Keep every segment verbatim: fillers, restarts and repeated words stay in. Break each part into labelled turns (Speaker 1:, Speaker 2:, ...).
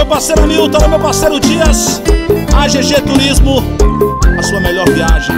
Speaker 1: parceiro Hamilton, alô meu parceiro Dias. A G G Turismo, a sua melhor viagem.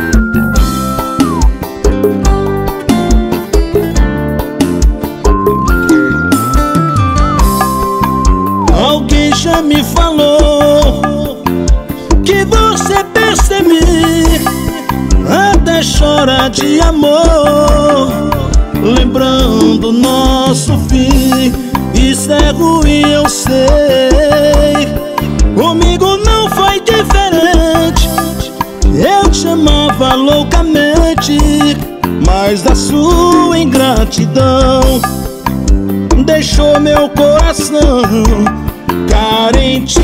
Speaker 2: Alguém já me falou que você percebe, até chora de amor, lembrando nosso fim. Isso é ruim, eu sei. Comigo não foi diferente. Eu te amava loucamente, mas a sua ingratidão deixou meu coração carente.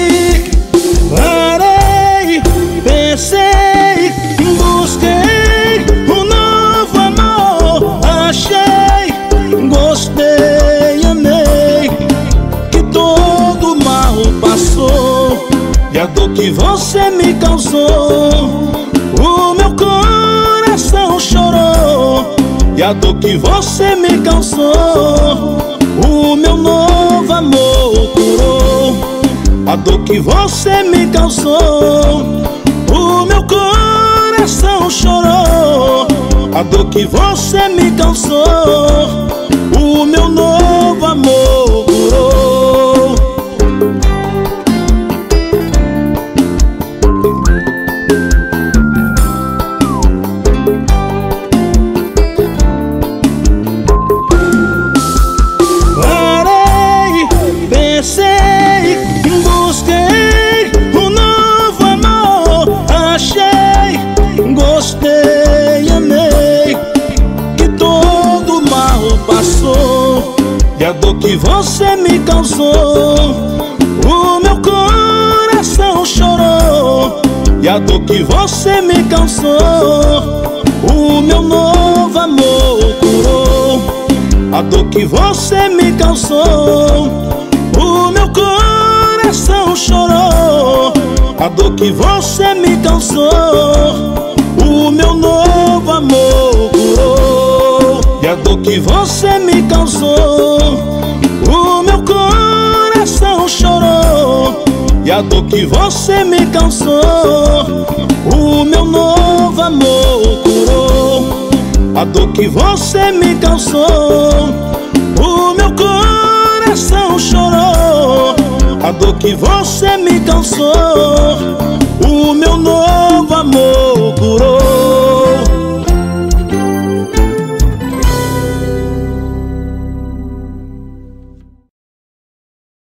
Speaker 2: Parei, pensei, busquei um novo amor, achei, gostei, amei, que todo mal passou. E a dor que você me causou, o meu coração chorou. E a dor que você me causou, o meu novo amor curou. A dor que você me causou, o meu coração chorou. A dor que você me causou, o meu novo amor curou. Parei, pensei, busquei um novo amor, achei, gostei, amei, que todo mal passou. E a dor que você me causou, o meu coração chorou. E a dor que você me causou, o meu novo amor curou. A dor que você me causou, o meu coração chorou. A dor que você me causou, o meu novo amor curou. E a dor que você me causou, o meu coração chorou. E a dor que você me causou, o meu novo amor curou. A dor que você me causou, o meu coração chorou. A dor que você me causou, o meu novo